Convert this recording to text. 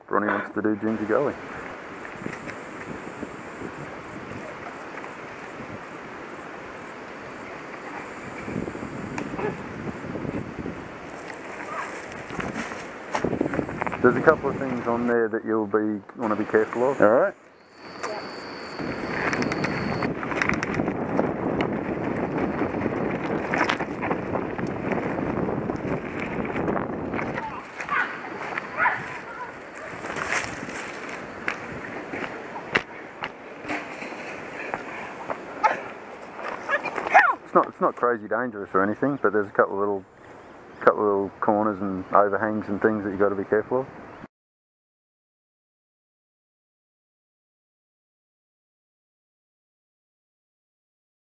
Bronnie wants to do Ginger Gully. There's a couple of things on there that you'll want to be careful of. Alright. It's not crazy dangerous or anything, but there's a couple of little corners and overhangs and things that you've got to be careful of.